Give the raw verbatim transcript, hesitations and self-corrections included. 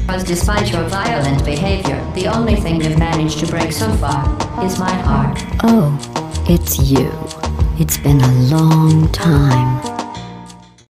Because despite your violent behavior, the only thing you've managed to break so far is my heart. Oh, it's you. It's been a long time.